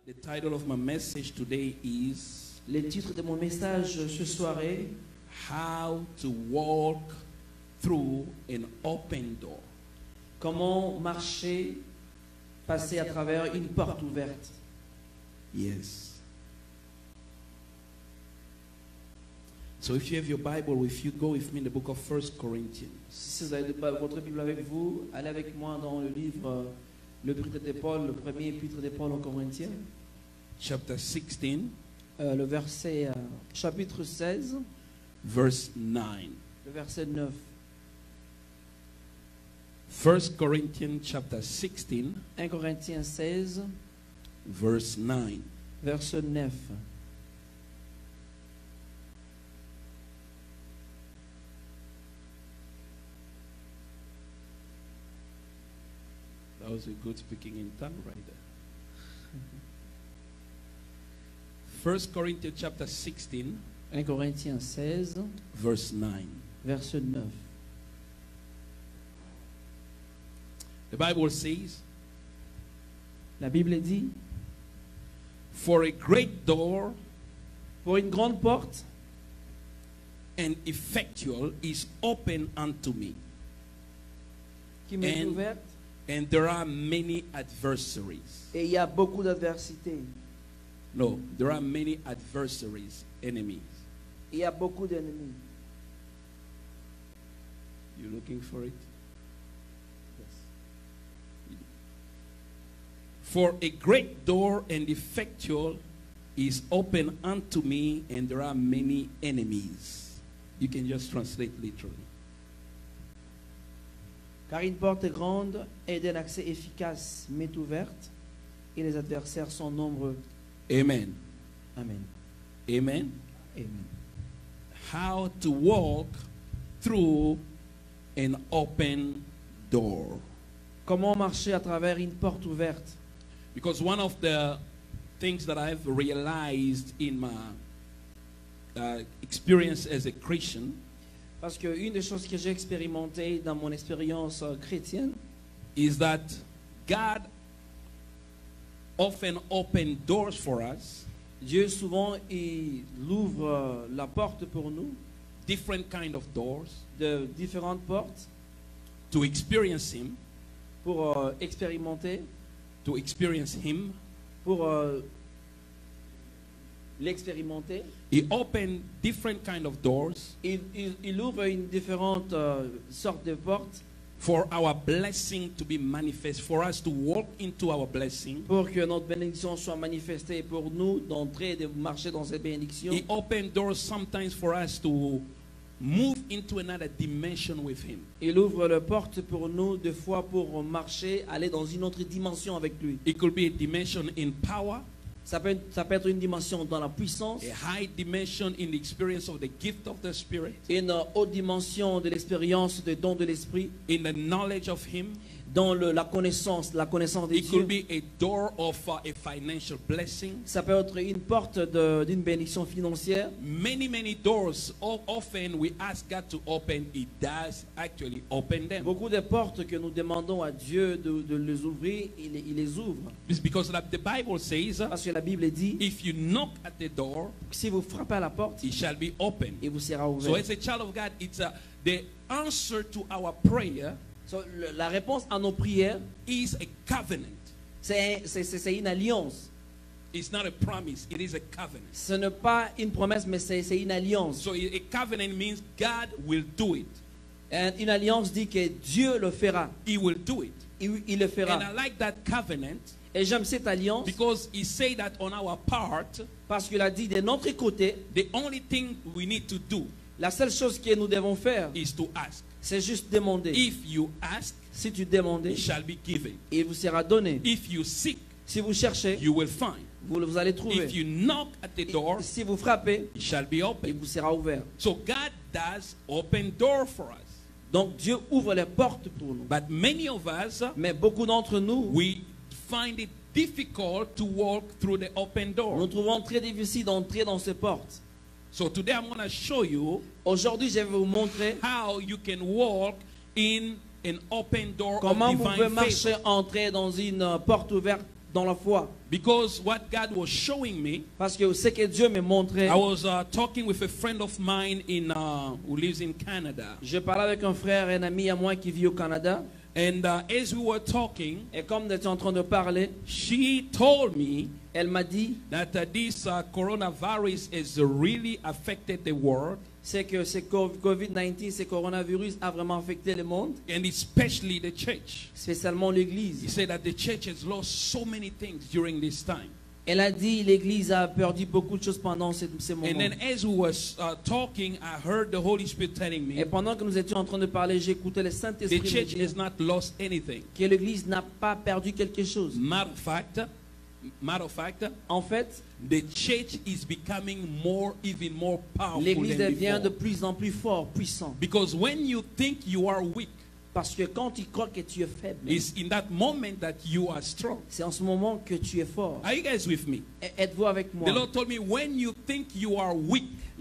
The title of my message today is Le titre de mon message ce soir est How to Walk Through an Open Door. Comment marcher, passer à travers une porte ouverte. Yes. So if you have your Bible with you, go with me in the book of 1 Corinthians. Si vous avez votre Bible avec vous, allez avec moi dans le livre Le Épître de Paul, le premier épître de Paul aux Corinthiens, Chapter 16, le verset chapitre 16, verse 9. le verset 9. 1 Corinthians chapter 16, 1 Corinthiens 16, verse 9. verset 9. That was a good speaking in tongue right there. 1 Corinthians chapter 16, 1 Corinthiens 16, verse 9. verset 9. The Bible says, La Bible dit, For a great door pour une grande porte and effectual is open unto me, qui m'est And- ouverte, and there are many adversaries. et il y a beaucoup d'adversités. No, there are many adversaries, enemies. Il y a beaucoup d'ennemis. You looking for it? For a great door and effectual is open unto me, and there are many enemies. You can just translate literally. Car une porte grande et d'un accès efficace m'est ouverte, et les adversaires sont nombreux. Amen. Amen. Amen. Amen. How to walk through an open door. Comment marcher à travers une porte ouverte? Because one of the things that I've realized in my experience as a Christian Parce que une des choses que j'ai expérimentées dans mon expérience chrétienne, is that God often opened doors for us, Dieu souvent il ouvre la porte pour nous, different kind of doors, de différentes portes, to experience Him, pour expérimenter, to experience Him. pour l'expérimenter. He opened different kind of doors Il ouvre une différente sorte de porte for our blessing to be manifest, for us to walk into our blessing. pour que notre bénédiction soit manifestée, pour nous d'entrer et de marcher dans cette bénédiction. He opened doors sometimes for us to move into another dimension with Him. Il ouvre la porte pour nous, des fois pour marcher, aller dans une autre dimension avec lui. It could be a dimension in power, Ça peut être une dimension dans la puissance, a high dimension in the experience of the gift of the Spirit, une haute dimension de l'expérience, des dons de l'esprit, in the knowledge of Him. dans la connaissance de It Dieu. could be a door of a financial blessing. Ça peut être une porte d'une bénédiction financière. Many, many doors. Often we ask God to open. He does actually open them. Beaucoup de portes que nous demandons à Dieu de les ouvrir, il les ouvre. It's because like the Bible says, Parce que la Bible dit, if you knock at the door, si vous frappez à la porte, it shall be open. il vous sera So ouvert. as a child of God, it's the answer to our prayer So, la réponse à nos prières, is a covenant. c'est une alliance. It's not a promise. It is a covenant. Ce n'est pas une promesse, mais c'est une alliance. So a covenant means God will do it. Et une alliance dit que Dieu le fera. He will do it. Il le fera. And I like that covenant Et j'aime cette alliance because He said that on our part, parce qu'il a dit de notre côté, the only thing we need to do la seule chose que nous devons faire, is to ask. c'est juste demander. If you ask, Si tu demandes, it shall be given. il vous sera donné. If you seek, Si vous cherchez, you will find. vous allez trouver. If you knock at the door, Si vous frappez, it shall be il open. vous sera ouvert. So God does open door for us. Donc Dieu ouvre les portes pour nous. But many of us, Mais beaucoup d'entre nous, we find it difficult to walk through the open nous door. trouvons très difficile d'entrer dans ces portes. So today I'm going to show you Aujourd'hui, je vais vous montrer how you can walk in an open door comment of vous pouvez divine marcher, favor. entrer dans une porte ouverte dans la foi. Because what God was showing me, Parce que ce que Dieu me montrait, I was talking with a friend of mine who lives in Canada. je parlais avec un frère et un ami à moi qui vit au Canada. And as we were talking, Et comme nous étions en train de parler, she told me elle m'a dit, that this coronavirus has really affected the world, c'est que ce Covid-19, ce coronavirus a vraiment affecté le monde, and especially the church. spécialement He l'Église. said that the church has lost so many things during this time. Elle a dit, l'Église a perdu beaucoup de choses pendant ces And moments. then as we were talking, I heard the Holy Spirit telling me Et pendant que nous étions en train de parler, j'écoutais le the Saint-Esprit me church dire has not lost anything. que l'Église n'a pas perdu quelque chose. Matter of fact, En fait, the church is becoming even more powerful l'Église than devient de before. plus en plus fort, puissant. Because when you think you are weak, Parce que quand tu crois que tu es faible, it's in that moment that you are strong. c'est en ce moment que tu es fort. Are you guys with me? Êtes-vous avec The moi? Lord told me when you think you are weak,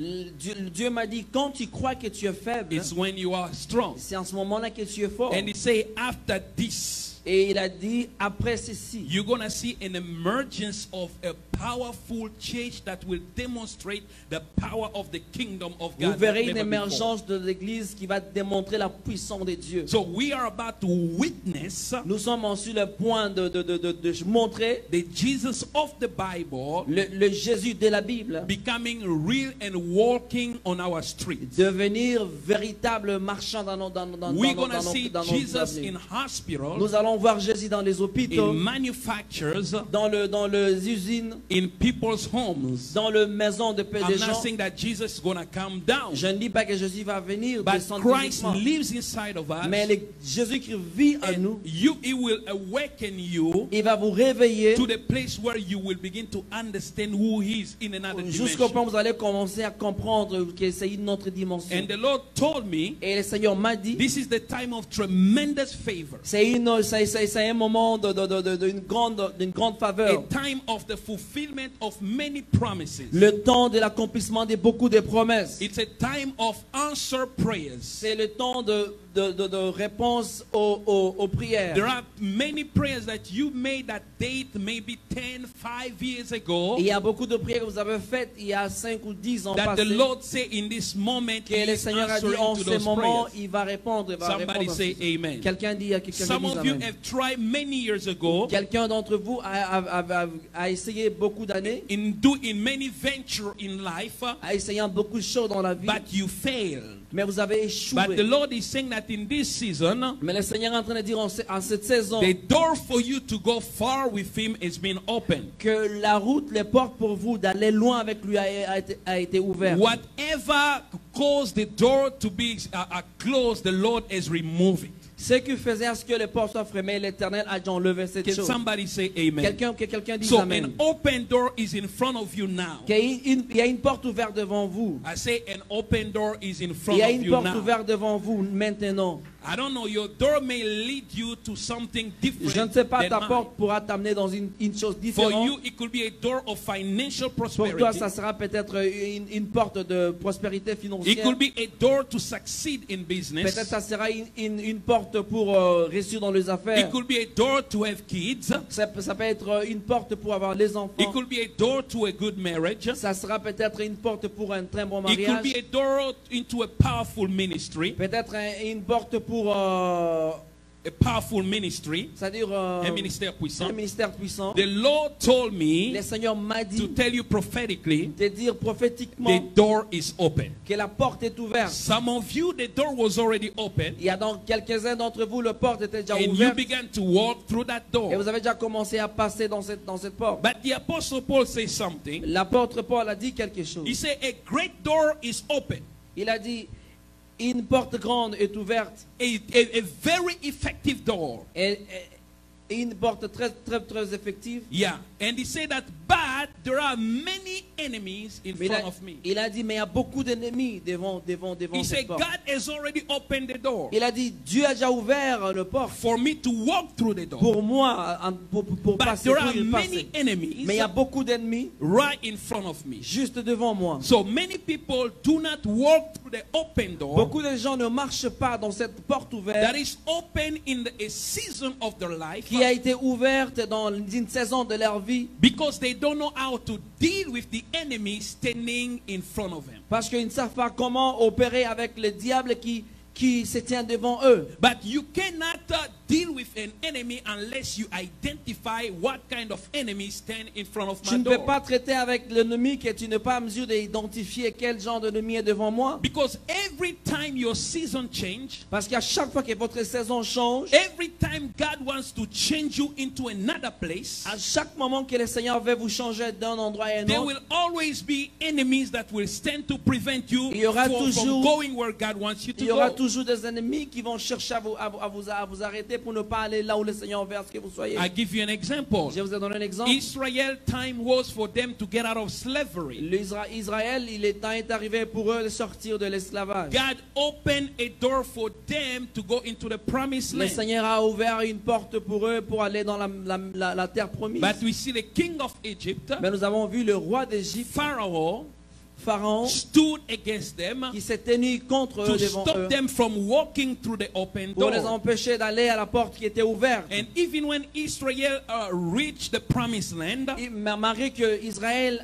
Dieu m'a dit, quand tu crois que tu es faible, it's when you are strong. c'est en ce moment-là que tu es fort. And he say after this, Et il a dit, après ceci, you're going to see an emergence of a powerful church that will demonstrate the power of the kingdom of vous God. verrez like une never before. émergence de l'Église qui va démontrer la puissance de Dieu. So we are about to witness Nous sommes sur le point de montrer the Jesus of the Bible le Jésus de la Bible becoming real and walking on our streets. devenir véritable marchand dans nos We're going to see Jesus avenues. in hospitals, Nous allons voir Jésus dans les hôpitaux, in manufacturers, dans les usines, in people's homes. dans les maisons de paix des I'm not gens. saying that Jesus is going to come down, Je ne dis pas que Jésus va venir but descendre Christ physiquement, lives inside of us. mais Jésus qui vit en nous, And it will awaken you il va vous réveiller to the place where you will begin to understand who He is in another jusqu'au point dimension. où vous allez commencer à comprendre que c'est une autre dimension. And the Lord told me, Et le Seigneur m'a dit, this is the time of tremendous favor, c'est un moment d'une grande a faveur. time of the fulfillment of many promises. Le temps de l'accomplissement de beaucoup de promesses. It's a time of answered prayers. C'est le temps de réponse aux prières. There are many prayers that you made that date maybe 5 years ago, Il y a beaucoup de prières que vous avez faites il y a 5 ou 10 ans that the passés. Lord say in this moment He Que le is Seigneur a dit answering en to ce those moment, prayers. il va répondre. Il va Somebody répondre. say amen. Quelqu'un dit, quelqu'un Some dit of you amen. have tried many years ago Quelqu'un d'entre vous a essayé beaucoup d'années, in many ventures in life, a essayé beaucoup de choses dans la vie, but you failed. mais vous avez But the échoué. Lord is saying that in this season, Mais le Seigneur est en train de dire en cette saison the door for you to go far with Him has been opened. que la route, les portes pour vous d'aller loin avec lui a été ouverte. Whatever caused the door to be closed, the Lord has removed it. Ce qui faisait à ce que les portes soient fermées, l'Éternel a enlevé cette Can chose. somebody say amen? Que quelqu'un dise So amen. an open door is in front of you now. Il y a une porte ouverte devant vous. I say an open door is in Il front y a of une you porte now. ouverte devant vous maintenant. I don't know, your door may lead you to something different. Je ne sais pas, than ta mine. porte pourra t'amener dans une chose For différente. you, it could be a door of financial Pour prosperity. toi, ça sera peut-être une porte de prospérité It financière. could be a door to succeed in business. Peut-être ça sera une porte pour réussir dans les affaires. It could be a door to have kids. Ça peut être une porte pour avoir les It enfants. could be a door to a good marriage. Ça sera peut-être une porte pour un très bon It could mariage. be a door into a powerful ministry. Peut-être une porte pour, A powerful ministry. c'est-à-dire Un ministère puissant. un ministère puissant. The Lord told me Le Seigneur m'a to dit tell you prophetically, de dire the prophétiquement door is open. que la porte est ouverte. Some of you, the door was already open, Il y a donc quelques-uns d'entre vous, la porte était déjà and you ouverte began to walk through that et door. vous avez déjà commencé à passer dans cette porte. But the Apostle Paul says something. L'apôtre Paul a dit quelque He chose. said, a great door is open. Il a dit, une porte grande est ouverte A very effective door. et une porte très effective. Yeah. And he said that, but there are many enemies in Mais front of me. il a dit, mais il y a beaucoup d'ennemis devant He cette said, porte. God has already opened the door Il a dit, Dieu a déjà ouvert le porte for me to walk through the door. pour moi, pour But passer, there pour are y many passer. enemies Mais il y a beaucoup d'ennemis right in front of me. juste devant moi. So many people do not walk through the open door Beaucoup de gens ne marchent pas dans cette porte ouverte that is open in a season of their life qui a été ouverte dans une saison de leur vie because they don't know how to deal with the enemy standing in front of them. parce qu'ils ne savent pas comment opérer avec le diable qui se tient devant eux. But you cannot deal with an enemy unless you identify what kind of enemy stand in front of Tu my ne peux door. pas traiter avec l'ennemi que tu n'es pas en mesure d'identifier quel genre d'ennemi est devant moi. Because every time your season change, Parce qu'à chaque fois que votre saison change, every time God wants to change you into another place, à chaque moment que le Seigneur veut vous changer d'un endroit à un there autre, will always be enemies that will stand to prevent you Il y aura from toujours- going where God wants you to il y aura go. toujours des ennemis qui vont chercher à vous arrêter pour ne pas aller là où le Seigneur veut que vous soyez. I give you an example. Je vous ai donné un exemple. Israel time was for them to get out of slavery. Israël, le temps est arrivé pour eux de sortir de l'esclavage. God opened a door for them to go into the promised Le land. Seigneur a ouvert une porte pour eux pour aller dans la terre promise. But we see the king of Egypt, Mais nous avons vu le roi d'Égypte, Pharaoh, Pharaon, stood against them qui s'est tenu contre eux to devant eux stop them from walking through the open pour les door. empêcher d'aller à la porte qui était ouverte. And even when Israel reached the promised land, Et malgré que Israël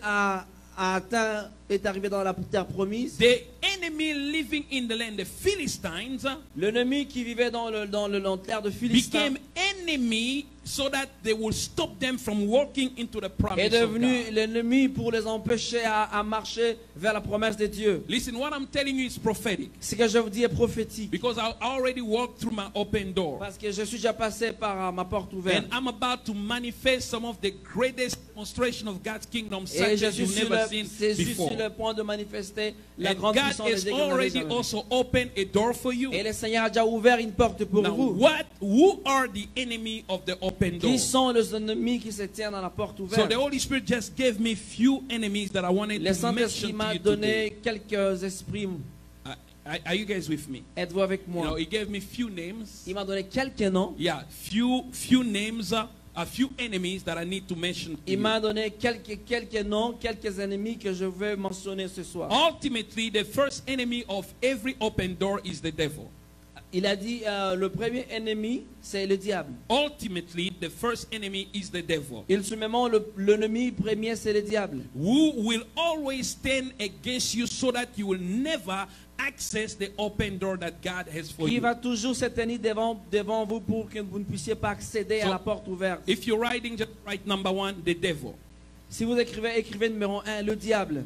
est arrivé dans la terre promise, the enemy living in the land, the Philistines, l'ennemi qui vivait dans la terre de Philistin became enemy so that they will stop them from walking into the est promise of devenu God. l'ennemi pour les empêcher à marcher vers la promesse de Dieu. Listen, what I'm telling you is prophetic Ce que je vous dis est prophétique. because I already walked through my open door. Parce que je suis déjà passé par ma porte ouverte. And I'm about to manifest some of the greatest demonstration of God's kingdom Et such je as suis you've sur never seen je suis before. sur le point de manifester la And grande God puissance de has Dieu que vous n'avez already jamais vue. also opened a door for you. Et le Seigneur a déjà ouvert une porte pour Now, vous. who are the enemy of the open door? Qui sont les ennemis qui se tiennent dans la porte So ouverte? the Holy Spirit just gave me few enemies that I wanted Le to Saint-Esprit mention m'a to you today. donné quelques esprits. Are you guys with me? Êtes-vous avec You know, moi? he gave me few names. Il m'a donné quelques noms. Yeah, few names, a few enemies that I need to mention to Il you. m'a donné quelques noms, quelques ennemis que je veux mentionner ce soir. Ultimately, the first enemy of every open door is the devil. Il a dit le premier ennemi, c'est le diable. Ultimately, the first enemy is the devil. Ultimement, l'ennemi premier, c'est le diable. Who will always stand against you so that you will never access the open door that God has for Qui you. va toujours se tenir devant vous pour que vous ne puissiez pas accéder à So, la porte ouverte. If you're writing, just write number 1, the devil. Si vous écrivez numéro 1, le diable.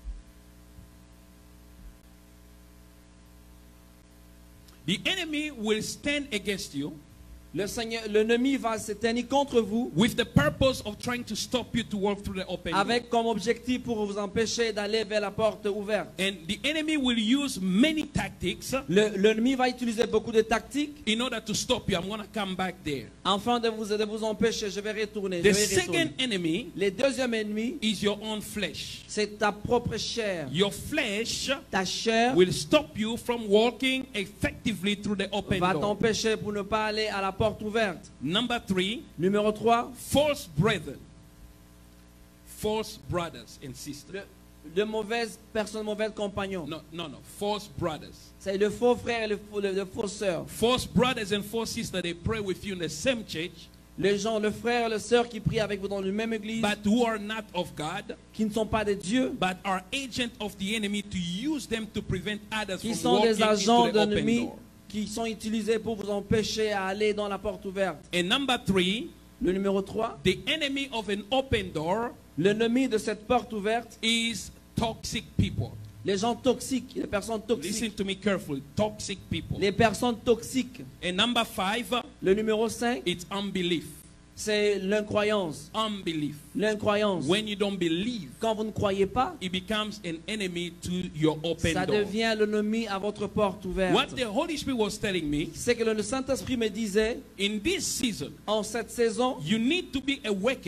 The enemy will stand against you L'ennemi va se tenir contre vous with the purpose of trying to stop you to walk through the open door. avec comme objectif pour vous empêcher d'aller vers la porte ouverte. And the enemy will use many tactics L'ennemi va utiliser beaucoup de tactiques in order to stop you. I'm going to come back there. afin de vous empêcher. Je vais retourner. The second enemy Le deuxième ennemi, is your own flesh. c'est ta propre chair. Your flesh Ta chair will stop you from walking effectively through the open va door. t'empêcher pour ne pas aller à la porte ouverte. Number 3, Numéro 3, false brethren, false brothers and sisters. de mauvaises personnes, mauvais compagnons. No, false brothers. C'est le faux frère et le faux sœur. False brothers and false sisters, they pray with you in the same church, Les gens, le frère et le sœur qui prient avec vous dans la même église, but who are not of God, qui ne sont pas de Dieu, but are agents of the enemy to use them to prevent others qui from sont des walking agents into the open d'ennemis, door. qui sont utilisés pour vous empêcher à aller dans la porte ouverte. And number 3, Le numéro 3, the enemy of an open door l'ennemi de cette porte ouverte, is toxic people. les gens toxiques, les personnes Listen toxiques. to me carefully. Toxic people. Les personnes toxiques. And number 5, Le numéro 5, it's unbelief. c'est l'incroyance. Unbelief. L'incroyance. When you don't believe, Quand vous ne croyez pas, it becomes an enemy to your open ça door. devient l'ennemi à votre porte What ouverte. the Holy Spirit was telling me, C'est que le Saint-Esprit me disait, in this season, en cette saison, you need to be awakened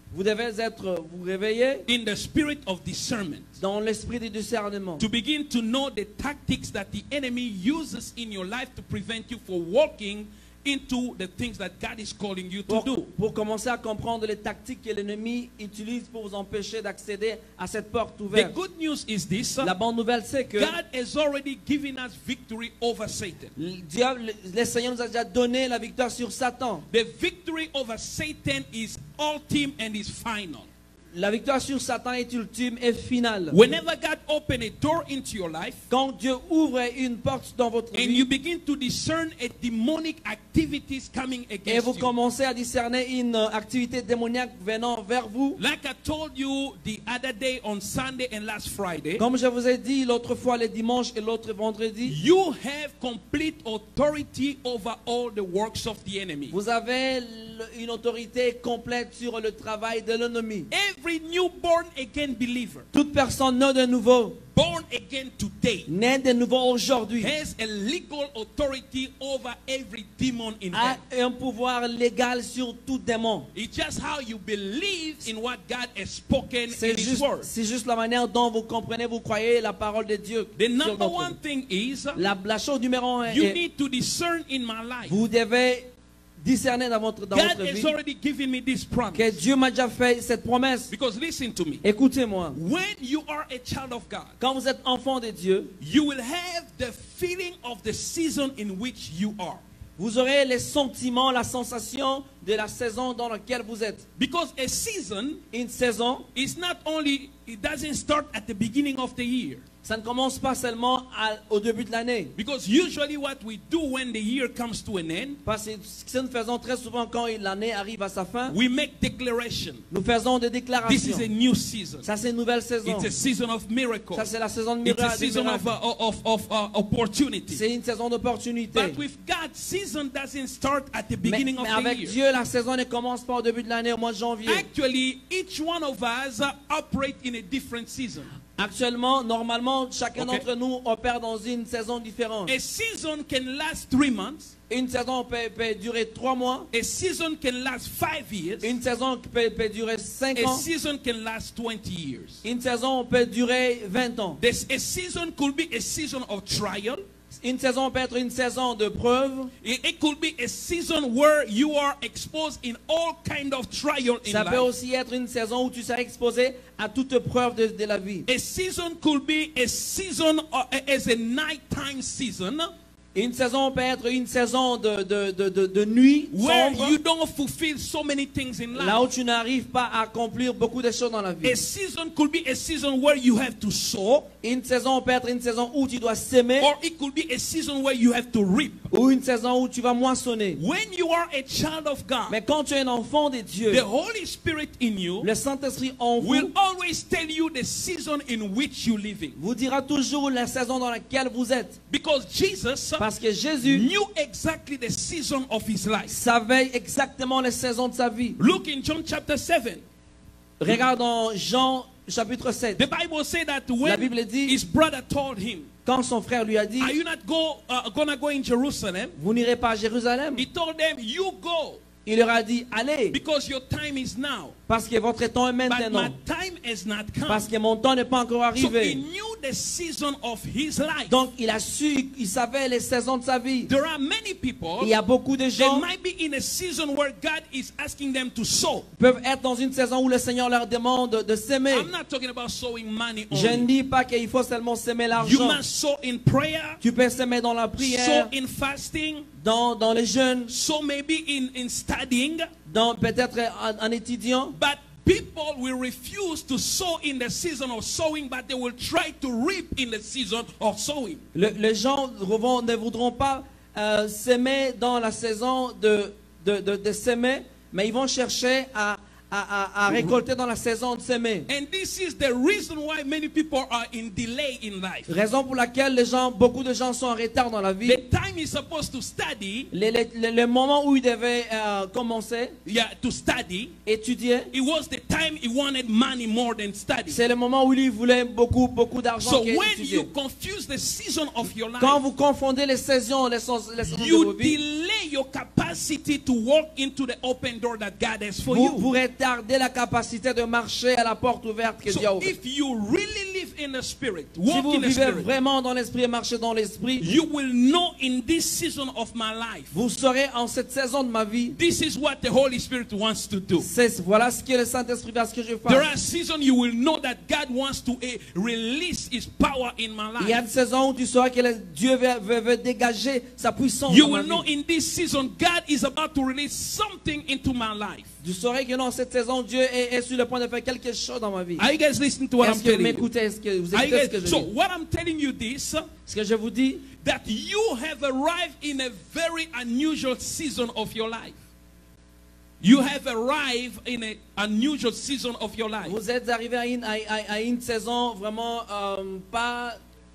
Vous devez vous réveiller in the spirit of discernment dans l'esprit du discernement. to begin to know the tactics that the enemy uses in your life to prevent you from walking into the things that God is calling you to do. Pour commencer à comprendre les tactiques que l'ennemi utilise pour vous empêcher d'accéder à cette porte The ouverte. good news is this. La bonne nouvelle, c'est que God has already given us victory over Satan. le Seigneur nous a déjà donné la victoire sur Satan. The victory over Satan is ultimate and is final. La victoire sur Satan est ultime et finale. Whenever God opens a door into your life Quand Dieu ouvre une porte dans votre and vie you begin to discern a demonic activities coming et against vous you. commencez à discerner une activité démoniaque venant vers vous, Like I told you the other day on Sunday and last Friday, comme je vous ai dit l'autre fois le dimanche et l'autre vendredi, you have complete authority over all the works of the enemy. vous avez une autorité complète sur le travail de l'ennemi. Every new born again believer, Toute personne née de nouveau, born again today, née de nouveau aujourd'hui, has a legal authority over every demon in a hell. un pouvoir légal sur tout démon. It's just how you believe in what God has spoken C'est in His word. juste la manière dont vous comprenez, vous croyez la parole de Dieu. The sur number votre one vie. thing is La chose numéro un you est, need to discern in my life. vous devez discerner dans votre God has vie already given me this que promise. Dieu m'a déjà fait cette promesse. Because listen to me. Écoutez-moi, When you are a child of God, quand vous êtes enfant de Dieu, you will have the feeling of the season in which you are. vous aurez les sentiments, la sensation de la saison dans laquelle vous êtes. Because a season Une saison, is not only, it doesn't start at the beginning of the year. ça ne commence pas seulement au début de l'année. Because usually what we do when the year comes to an end, Parce que ce que nous faisons très souvent quand l'année arrive à sa fin, we make declaration. nous faisons des This déclarations. is a new season. Ça, c'est une nouvelle saison. It's a season of miracles. Ça, c'est la saison de It's a miracles. season of opportunity. C'est une saison d'opportunité. But with God, season doesn't start at the beginning Mais of the avec year. Dieu, la saison ne commence pas au début de l'année, au mois de janvier. Actually, each one of us operate in a different season. Actuellement, normalement, chacun Okay. d'entre nous opère dans une saison différente. A season can last 3 months. Une saison peut durer 3 mois. A season can last 5 years. Une saison peut durer 5 A ans. season can last 20 years. Une saison peut durer 20 ans. A season could be a season of trial. Une saison peut être une saison de preuve. It could be a season where you are exposed in all kind of trial in Ça peut life. aussi être une saison où tu seras exposé à toute preuve de la vie. A season could be a season as a nighttime season Une saison peut être une saison de nuit where sombre, you don't fulfill so many things in là où life. tu n'arrives pas à accomplir beaucoup de choses dans la vie. A season could be a season where you have to sow, Une saison peut être une saison où tu dois s'aimer, or it could be a season where you have to reap. ou une saison où tu vas moissonner. When you are a child of God, Mais quand tu es un enfant de Dieu, the Holy Spirit in you le Saint-Esprit en will vous always tell you the season in which you living. vous dira toujours la saison dans laquelle vous êtes. Because Jesus Parce que Jésus knew exactly the season of his life. savait exactement les saisons de sa vie. Look in John chapter 7. Regarde dans Jean chapitre 7. The Bible says that La when Bible dit, his brother told him, quand son frère lui a dit, are you not gonna go in Jerusalem? vous n'irez pas à Jérusalem, He told them, you go, il leur a dit, allez, because your time is now. parce que votre temps est But maintenant. my time has not come. Parce que mon temps n'est pas encore So he arrivé. knew the season of his life. Donc il a su, il savait les saisons de sa vie. There are many people, Il y a beaucoup de they gens might be in a season where God is asking them to sow. qui peuvent être dans une saison où le Seigneur leur demande de s'aimer. I'm not talking about sowing money Je ne only. dis pas qu'il faut seulement s'aimer You l'argent. must sow in prayer, Tu peux s'aimer dans la sow prière, in fasting, dans les jeûnes, sow maybe in studying. peut-être en étudiant. But people will refuse to sow in the season of sowing, but they will try to reap in the season of sowing. Les gens ne voudront pas s'aimer dans la saison de s'aimer, mais ils vont chercher à récolter dans la saison de s'aimer. And this is the reason why many people are in delay in life. Raison pour laquelle beaucoup de gens sont en retard dans la vie. The time is supposed to study, Le moment où ils devaient commencer, to study, étudier, it was the time he wanted money more than study. c'est le moment où ils voulaient beaucoup d'argent So qu'étudier. when you confuse the season of your life, Quand vous confondez les saisons de you vos vies, delay your capacity to walk into the open door that God has for vous you. retarder la capacité de marcher à la porte ouverte que Dieu a So ouverte. if you really live in the Spirit, Si walk vous in the vivez Spirit, vraiment dans l'esprit et marchez dans l'esprit, you will know in this season of my life, vous saurez en cette saison de ma vie, this is what the Holy Spirit wants to do. voilà ce que le Saint-Esprit va ce que je There fasse. are seasons you will know that God wants to release His power in my Il y a life. des saisons où tu sauras que Dieu veut dégager sa puissance You dans ma will know vie. in this season God is about to release something into my life. Tu saurais que dans cette saison, Dieu est sur le point de faire quelque chose dans ma vie. Are you guys listening to what I'm Est-ce que vous telling you? m'écoutez? Est-ce que vous Are you écoutez ce que guys, je so dis? what I'm telling you this, Ce que je vous dis, that you have arrived in a very unusual season of your life. You have arrived in an unusual season of your life. vous êtes arrivé à une saison vraiment pas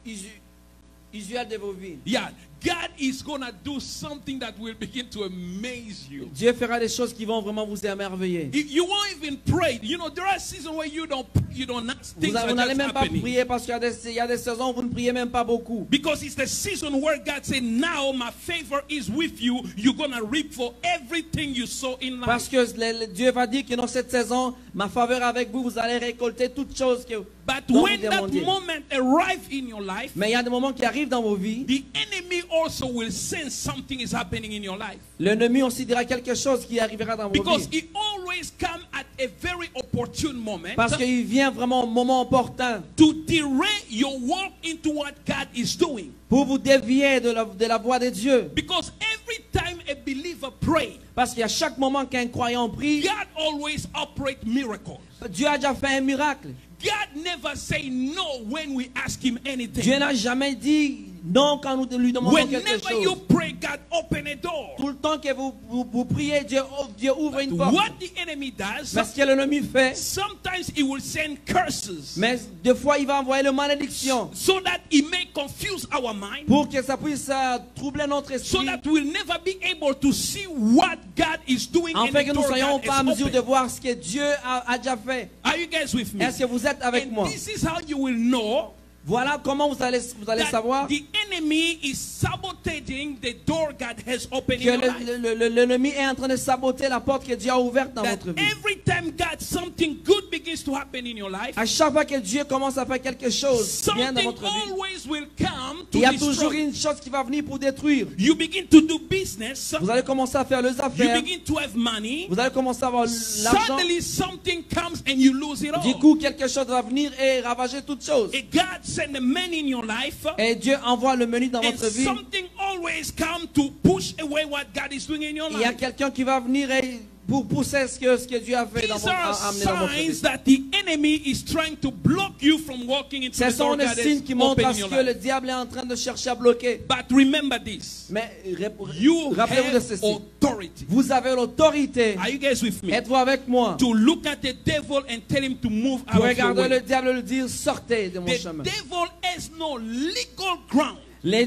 usuelle de vos vies. Yeah, God is gonna do something that will begin to amaze you. Dieu fera des choses qui vont vraiment vous émerveiller. You won't even pray. You know, there are seasons where you don't ask, things Vous are n'allez just même pas happening. prier parce qu'il y a des saisons où vous ne priez même pas beaucoup. Because it's the season where God said, now my favor is with you. You're gonna reap for everything you sow in life. Parce que Dieu va dire que dans cette saison, ma faveur avec vous, vous allez récolter toutes choses que But dont when vous that demandiez. moment arrives in your life, Mais il y a des moments qui arrivent dans vos vies. the enemy also will sense something is happening in your life. L'ennemi aussi dira quelque chose qui arrivera dans vos Because vies. he always comes at a very opportune moment Parce qu'il vient vraiment au moment opportun to derail your walk into what God is doing. pour vous dévier de la voie de Dieu. Because every time a believer prays, Parce qu'à chaque moment qu'un croyant prie, God always operates miracles. Dieu a déjà fait un miracle. God never say no when we ask him anything. Dieu n'a jamais dit non quand nous lui demandons quelque Whenever you chose. pray, God open a door. Tout le temps que vous priez, Dieu ouvre une porte. What the enemy does, Mais ce que l'ennemi fait, sometimes he will send curses mais des fois il va envoyer la malédiction so that he may confuse our mind, pour que ça puisse troubler notre so esprit, that we'll never be able to see what God is doing and afin the que nous door soyons God pas en has mesure de opened. voir ce que Dieu a déjà fait. Are you guys with me? Est-ce que vous êtes avec And moi? this is how you will know Voilà comment vous allez that savoir the enemy is sabotaging the door God has opened que in your life. l'ennemi est en train de saboter la porte que Dieu a ouverte dans That votre vie. every time God, something good begins to happen in your life, À chaque fois que Dieu commence à faire quelque chose bien dans something votre vie, always will come to il y a toujours destroy. une chose qui va venir pour détruire. You begin to do business, Vous allez commencer à faire les you affaires, begin to have money, vous allez commencer à avoir l'argent. suddenly something comes and you lose it Du all. coup, quelque chose va venir et ravager toutes choses. And God send a man in your life, Et Dieu envoie le menu dans and votre vie. something always come to push away what God is doing in your Il y a life. quelqu'un qui va venir et pour pousser ce que Dieu a fait dans These votre, are amené dans votre signs vie. that the enemy is trying to block you from walking into Ce the sont door des God signes has qui montrent opened à in ce your que le life. diable est en train de chercher à bloquer. But remember this, Mais you rappelez-vous de have ceci. authority. Vous avez l'autorité. Are you guys with me? Êtes-vous avec moi? To look at the devil and tell him to move out Pour of your regarder way. le diable et lui dire sortez de mon The chemin. devil has no legal ground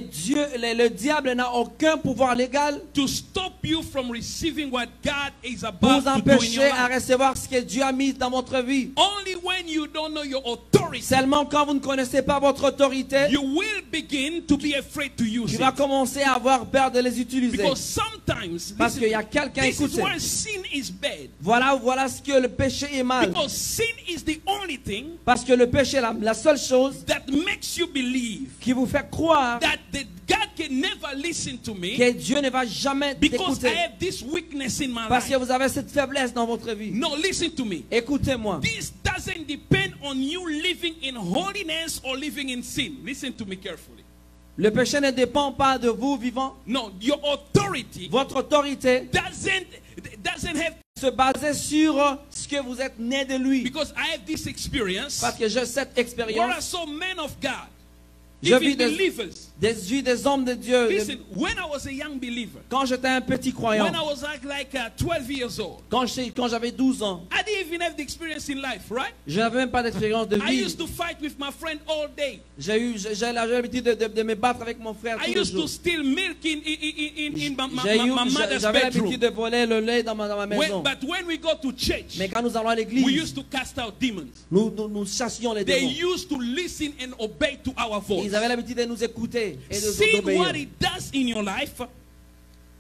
Le diable n'a aucun pouvoir légal to stop you from receiving what God is pour about vous to do in empêcher your à life. recevoir ce que Dieu a mis dans votre vie. Only when you don't know your authority, Seulement quand vous ne connaissez pas votre autorité, you will begin to be afraid to use tu vas it. commencer à avoir peur de les utiliser. Because sometimes, Parce qu'il y a quelqu'un, this is écoutez. where sin is bad. Voilà ce que le péché est mal. Because sin is the only thing Parce que le péché est la seule chose that makes you believe qui vous fait croire that God can never listen to me que Dieu ne va jamais because I t'écouter. have this weakness in my Parce que life. vous avez cette faiblesse dans votre vie. No, listen to me. Écoutez-moi. This doesn't depend on you living in holiness or living in sin. Listen to me carefully. Le péché ne dépend pas de vous vivant. No, your authority Votre autorité doesn't have, se base sur ce que vous êtes né de lui. because I have this experience. Parce que j'ai cette There are expérience. so men of God, Je vis even believers. des hommes de Dieu. Listen, when I was a young believer, Quand j'étais un petit croyant, when I was like 12 years old, quand j'avais 12 ans, I didn't even have the experience in life, right? je n'avais même pas d'expérience de I vie. used to fight with my friend all day. J'ai l'habitude de me battre avec mon frère I tous les used to jours. steal milk in my mother's J'avais l'habitude bedroom. de voler le lait dans ma maison. But when we go to church, Mais quand nous allons à we l'église, used to cast out demons. nous chassions les They démons. used to listen and obey to our voice. Ils avaient l'habitude de nous écouter et de nous Seeing what obéir. it does in your life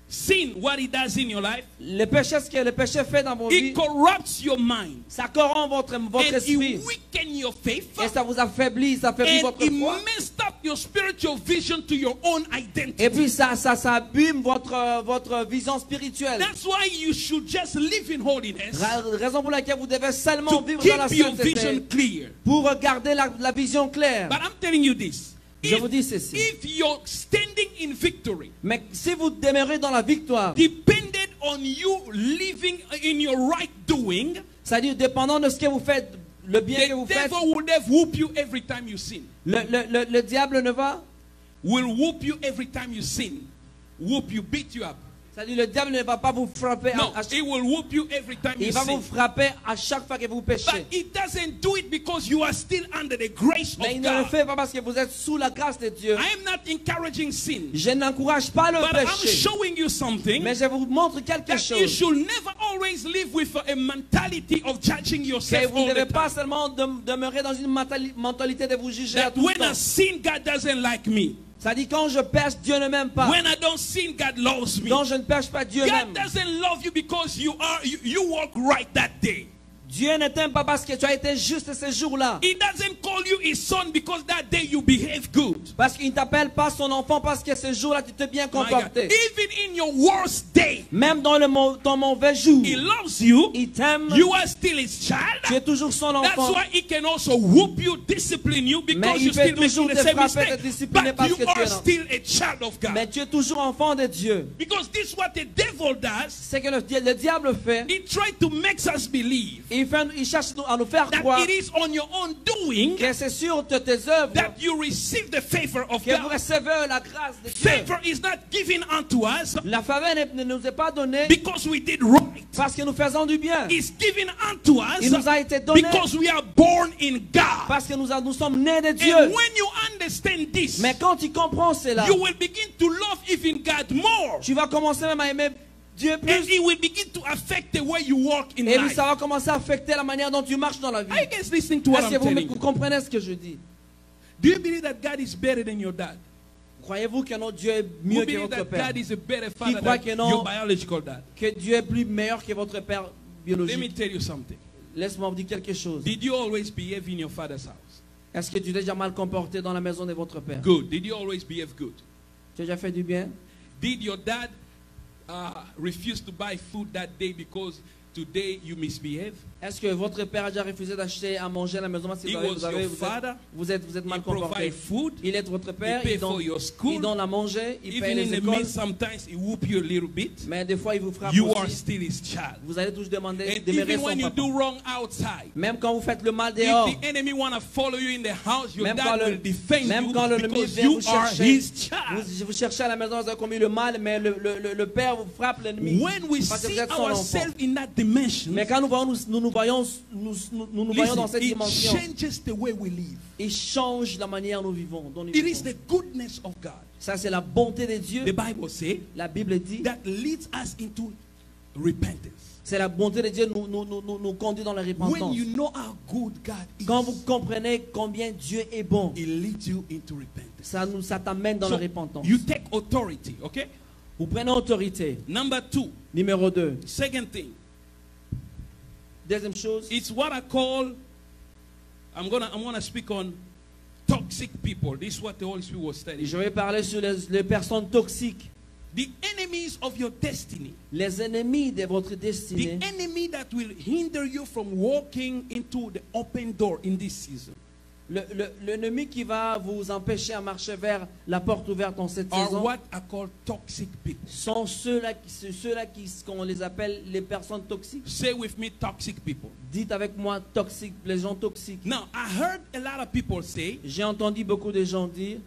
Sin, what it does in your life, Le péché, ce que le péché fait dans vos vies, it corrupts your mind. ça corrompt votre And esprit. it weakens your faith. Et ça vous affaiblit, ça affaiblit And votre it foi. messed up your spiritual vision to your own identity. Et puis ça abîme votre vision spirituelle. That's why you should just live in holiness Raison pour laquelle vous devez seulement to vivre dans la keep your vision sainteté clear. pour garder la vision claire. But I'm telling you this. Je vous dis ceci. If you're standing in victory Mais si vous demeurez dans la victoire, depended on you living in your right doing, c'est-à-dire dépendant de ce que vous faites, le bien que vous the faites, devil would have whoop you every time you sin. le diable ne va, Will whoop you every time you sin. Whoop you, beat you up. c'est-à-dire le diable ne va pas vous frapper, No, he will whoop you every time you il va vous sin. frapper à chaque fois que vous péchez. But he doesn't do it because you are still under the grace Mais of il ne le God. fait pas parce que vous êtes sous la grâce de Dieu. I am not encouraging sin. Je n'encourage pas le But I'm péché, showing you something mais je vous montre quelque that you chose. should never always live with a mentality of judging Que yourself vous all ne devez the pas time. seulement demeurer dans une mentalité de vous juger à That tout le when I temps. sin, God doesn't like me. Ça dit quand je pêche, Dieu ne m'aime pas. When I don't sin, God loves me. Quand je ne pêche pas, Dieu m'aime. God doesn't love you because you walk right that day. Dieu ne t'aime pas parce que tu as été juste ce jour-là. He doesn't call you his son because that day you behave good. Parce qu'il ne t'appelle pas son enfant parce que ce jour-là tu t'es bien My God. comporté. Even in your worst day, Même dans ton mauvais jour, he loves you. il t'aime. You are still his Tu child. es toujours son That's enfant. why he can also whoop you, discipline you Mais because il you're peut still toujours making the te same frapper, mistake. te discipliner But parce you que tu are es still a child of God. Mais tu es toujours enfant de Dieu. Because this is what the devil does. C'est que le diable fait. He tried to make us believe Il cherche à nous faire that croire it is on your own doing que c'est sur tes œuvres that you receive the favor of que vous God. recevez la grâce de Dieu. Favor is not given unto us La faveur ne nous est pas donnée because we did right. parce que nous faisons du bien. It's given unto Il nous a us été donné because we are born in God. parce que nous sommes nés de Dieu. And when you understand this, Mais quand tu comprends cela, you will begin to love even God more. tu vas commencer même à aimer Dieu And plus. it will begin to affect the way you walk in Et puis life. ça va commencer à affecter la manière dont tu marches dans la vie. Are you guys listening to what Est-ce I'm que telling vous you? comprenez ce que je dis? Do you believe that God is better than your dad? Croyez-vous que notre Dieu est You mieux que believe votre that père? God is a better father croit than que non? your biological dad? Que Dieu est plus meilleur que votre père Let me biologique? tell you something. Laisse-moi vous dire quelque chose. Did you always behave in your father's house? Est-ce que tu t'es déjà mal comporté dans la maison de votre père? Good. Did you always behave good? Tu as déjà fait du bien? Did your dad refuse to buy food that day because today you misbehave? Est-ce que votre père a déjà refusé d'acheter à manger à la maison parce que He was your father. vous êtes mal He comporté? provide food. Il est votre père, He pay il for donne, your school. il donne à manger, il paye Even in les the écoles. midst, sometimes he whoop you a little bit. Mais des fois, il vous frappe You are aussi. still his child. Vous allez tous demander And d'aimer even son when you papa. do wrong outside, Même quand vous faites le mal dehors, if the enemy want to follow you in the house, your même dad will defend même you quand l'ennemi because vient you vous are chercher, his child. vous cherchez à la maison, vous avez commis le mal, mais le père vous frappe l'ennemi. When we Parce que vous see êtes son enfant. ourselves in that dimension, Mais quand nous nous voyons dans cette it dimension, changes the way we live. il change la manière dont nous vivons. It is the goodness of God. Ça, c'est la bonté de Dieu. The Bible says La Bible dit, that leads us into repentance. c'est la bonté de Dieu nous conduit dans la When repentance. you know how good God is, Quand vous comprenez combien Dieu est bon, it leads you into repentance. ça t'amène dans So, la repentance. you take authority, okay? Vous prenez autorité. Number 2, Numéro 2. second thing, Deuxième chose, it's what I call, I'm gonna speak on toxic people. This is what the Holy Spirit was studying. je vais parler sur les personnes toxiques. The enemies of your destiny. Les ennemis de votre The destinée. enemy that will hinder you from walking into the open door in this season. L'ennemi qui va vous empêcher à marcher vers la porte ouverte en cette Are saison what I call toxic people. sont ceux-là qu'on les appelle les personnes toxiques. Say with me, toxic people. Dites avec moi toxiques, les gens toxiques. Now, I heard a lot of people say, J'ai entendu beaucoup de gens dire,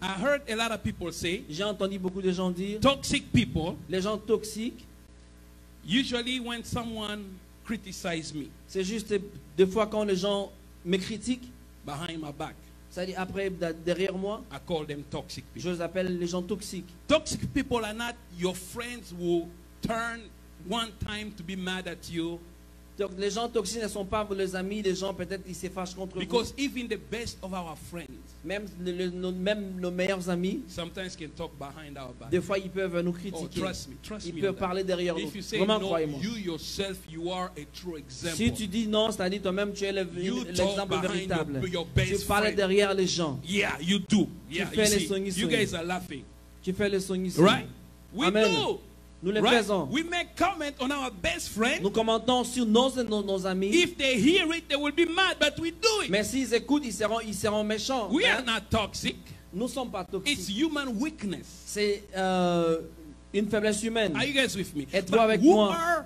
j'ai entendu beaucoup de gens dire, toxic people, les gens toxiques, usually when someone criticizes me c'est juste des fois quand les gens me critiquent, behind my back, c'est-à-dire après, derrière moi, I call them toxic people. je les appelle les gens toxiques. Toxic people are not your friends who turn one time to be mad at you Les gens toxiques ne sont pas les amis. Les gens, peut-être, ils se fâchent contre vous. Because even the best of our friends Même, même nos meilleurs amis, sometimes can talk behind our back. des fois, ils peuvent nous Oh, critiquer. trust Ils me. peuvent on that. parler derrière nous. If you say Vraiment, no, croyez-moi. you yourself, you are a true example. Si tu dis non, c'est-à-dire toi-même, tu es You l'exemple talk behind véritable. your best Tu parles friend. derrière les gens. Yeah, you do. Yeah, fais you les see, songi-songi. you guys are laughing, Tu fais le son ici. right? We Amen. do. Nous les Right? faisons. We make comment on our best friend. Nous commentons sur nos amis. If they hear it, they will be mad, but we do it. Mais s'ils écoutent, ils seront méchants. We hein. are not toxic. Nous ne sommes pas It's toxiques. human weakness. C'est une faiblesse humaine. Are you guys with me? Êtes-vous But avec who moi? are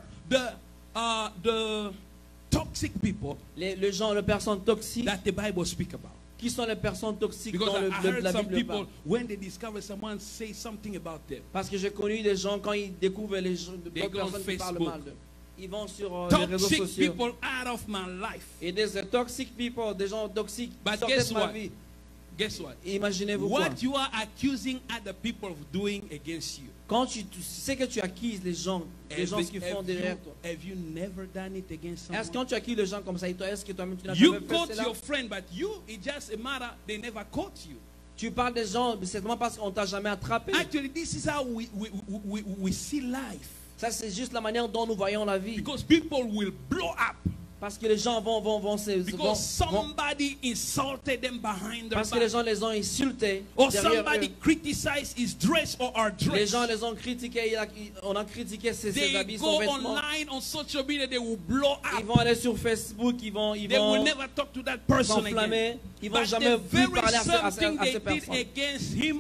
the toxic people Les personnes toxiques, that the Bible speak about? qui sont les personnes toxiques Because dans I heard la some Bible people, parle. when they discover someone say something about them, Parce que j'ai connu des gens, quand ils découvrent les gens, They d'autres go on personnes qui parlent Facebook. mal d'eux, ils vont sur les réseaux toxic sociaux. people out of my life. Et des toxic people, des gens toxiques, But sortez guess de ma what? vie. Guess what? Imaginez-vous quoi? What you are accusing other people of doing against you. Quand tu sais que tu acquises les gens qui font derrière toi. Have you never done it against Est-ce que someone? quand tu acquises les gens comme ça, est-ce que toi-même tu n'as You jamais fait caught cela? your friend, but you, it's just a matter they never caught you. Tu parles des gens, c'est seulement parce qu'on t'a jamais attrapé. Actually, this is how we see life. Ça, c'est juste la manière dont nous voyons la vie. Because people will blow up. Parce que les gens vont Because somebody insulted them behind their parce que les back. gens les ont insultés Or derrière somebody eux. criticized his dress or our Les dress. gens les ont critiqués, on a critiqué ses They habits, go son vêtement. online on social media, they will blow Ils up. vont aller sur Facebook, ils They will vont never talk to that person again. s'enflammer, ils vont But jamais the plus very parler à something they ces did personnes. against him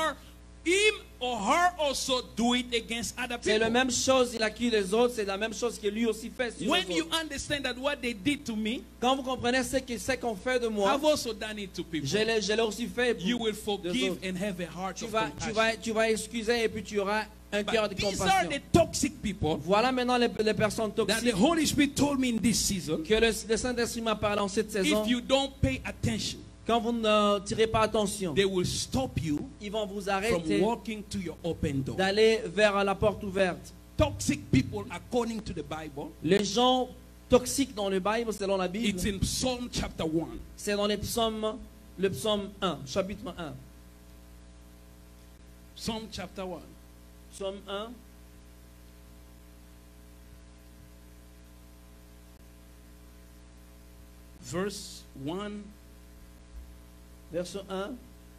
or her also do it against other C'est la people. même chose, il accuse les autres, c'est la même chose que lui aussi fait sur When les you autres. understand that what they did to me, Quand vous comprenez ce qu'on fait de moi, I've also done it to people. je l'ai aussi fait pour You will les forgive autres. and have a heart Tu of vas, compassion. tu vas excuser et puis tu auras un cœur de But these are compassion. the toxic people Voilà maintenant les personnes that the toxiques Holy Spirit told me in this season. que le Saint-Esprit m'a parlé en cette saison. If you don't pay attention, Quand vous ne tirez pas attention, they will stop you ils vont vous from arrêter walking to your open door. d'aller vers la porte ouverte. Toxic people, according to the Bible, Les gens toxiques dans le Bible, selon la Bible, it's in Psalm chapter 1. c'est dans le psaume 1, chapitre 1. Psalm chapter 1. Psaume 1, Verse 1. verset 1.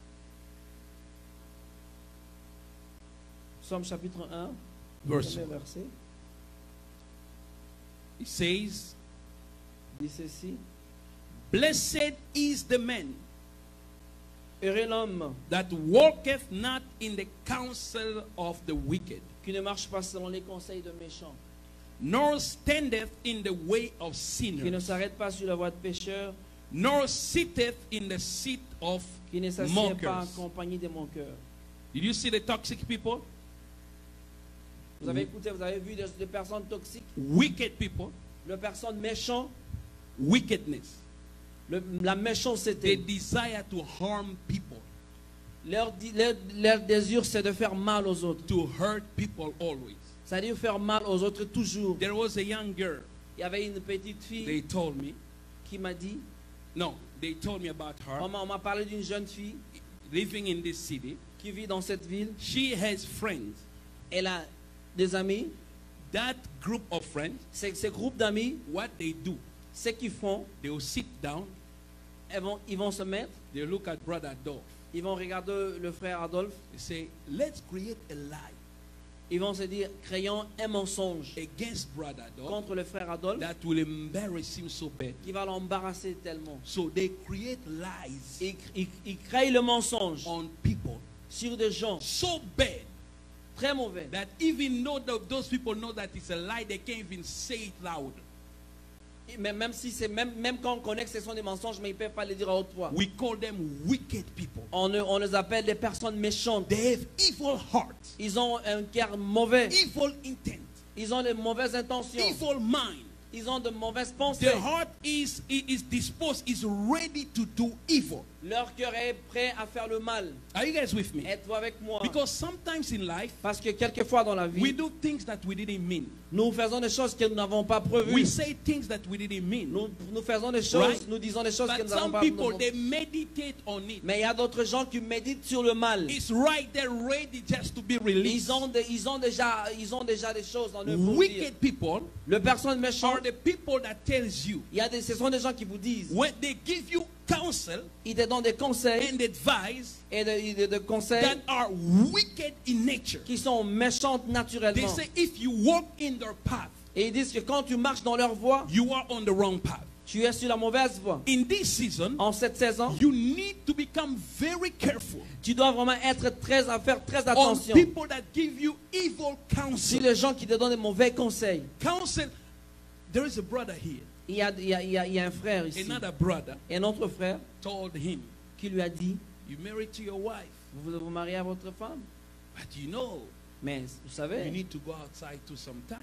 Psaume chapitre 1, Verse premier 1. verset, It says, dit ceci. Blessed is the man Heureux l'homme that walketh not in the counsel of the wicked, qui ne marche pas selon les conseils de méchants, nor standeth in the way of qui ne sinners, s'arrête pas sur la voie de pécheurs, nor sitteth in the seat of qui ne s'assied pas en mockers. compagnie des moqueurs. Did you see the toxic people? Vous avez écouté, vous avez vu des personnes toxiques, Wicked people, des personnes méchantes, wickedness. la They méchanceté. desire to harm people, Leur désir, c'est de faire mal aux autres. to hurt people always. C'est-à-dire faire mal aux autres toujours. There was a young girl, Il y avait une petite fille they told me, qui m'a dit, no, they told me about her, on m'a parlé d'une jeune fille living in this city. qui vit dans cette ville. She has friends. Elle a des amis. That group of friends, Ces groupes d'amis, what they do, ce qu'ils font, they will sit down, ils vont se mettre, they look at Brother Adolf, ils vont regarder le frère Adolphe, they say, let's create a lie ils vont se dire, créons un mensonge against Brother Adolf contre le frère Adolphe that will embarrass him so bad. qui va l'embarrasser tellement. So they create lies Ils créent le mensonge on people sur des gens so bad très mauvais. that even though those people know that it's a lie, they can't even say it loud. Même si c'est même quand on connaît que ce sont des mensonges, mais ils ne peuvent pas les dire à haute voix. We call them wicked people. On les appelle des personnes méchantes. They have evil hearts, Ils ont un cœur mauvais. evil intent, Ils ont de mauvaises intentions. evil mind. Ils ont de mauvaises pensées. The heart is disposed, is ready to do evil. Leur cœur est prêt à faire le mal. Are you guys with me? Êtes-vous avec moi? Because sometimes in life, Parce que quelquefois dans la we vie, do things that we didn't mean. nous faisons des choses que nous n'avons pas We prévues. say things that we didn't mean. Nous faisons des choses, Right? nous disons des choses que But nous n'avons some pas people, prévues. they meditate on it. Mais il y a d'autres gens qui méditent sur le mal. It's right there ready just to be released. Ils ont déjà des choses en eux pour dire. Wicked people Les personnes are méchantes, the people that tells you, ce sont des gens qui vous disent, when they give you counsel ils te donnent des conseils and advice et de conseils that are wicked in nature. qui sont méchantes They naturellement. say if you walk in their path, Et ils disent que quand tu marches dans leur voie, you are on the wrong path. tu es sur la mauvaise voie. In this season, En cette saison, you need to become very careful tu dois vraiment faire très on attention. people that give you evil Si counsel. les gens qui te donnent des mauvais conseils, Counsel. There is a brother here. il y a un frère ici, Another brother et un autre frère told him, qui lui a dit, "You married to your wife, vous voulez vous marier à votre femme, but you know mais vous you savez, need to go outside too sometimes.